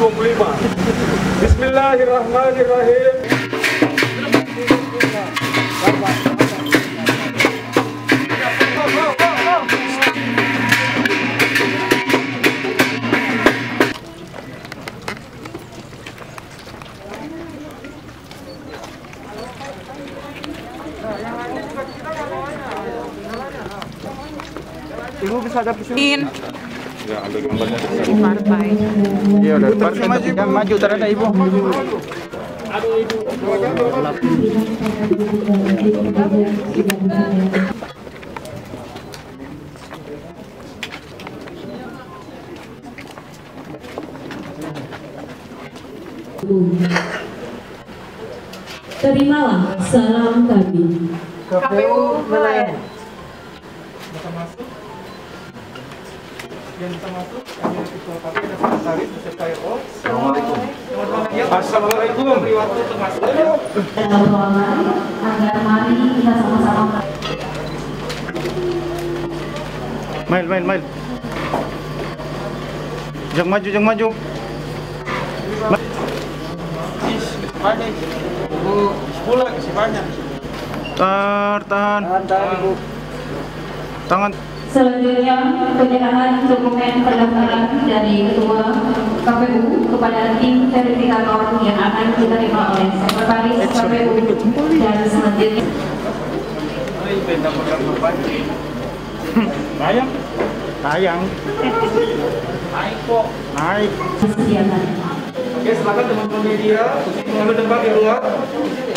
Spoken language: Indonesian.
2025. Bismillahirrahmanirrahim. Ibu bisa ada pesuin. Ya, ambil gambarnya. Di partai. Iya, dari partai maju ternyata Ibu. Aduh, Ibu. Terimalah salam kami. KPU melayani. Bisa masuk. Yang bisa masuk, kami ketua partai dan sekretaris beserta RO. Assalamualaikum. Assalamualaikum. Beri waktu untuk masuk. Dalam ruangan agar mari kita sama-sama. Mail. Jangan maju. Banyak. Ibu, pulang sih banyak. Tahan. Ibu. Tangan. Selanjutnya penyerahan dokumen pendaftaran dari Ketua KPU kepada tim verifikator yang akan diterima oleh Sekretaris KPU dan selanjutnya. Sayang. Naik kok. Disediakan. Oke, silakan teman-teman media mengambil tempat di luar.